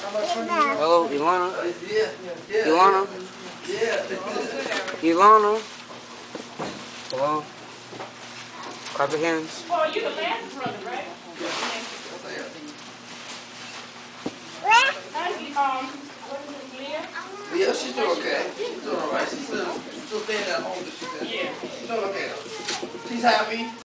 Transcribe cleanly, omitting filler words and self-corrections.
Hello, Ilana. Yeah. Ilana. Yeah. Ilana. Hello. Clap your hands. Oh, you the last brother, right? What is it, Leah? Yeah, she's doing okay. She's doing alright. She's still staying at home, but she's doing okay. She's happy.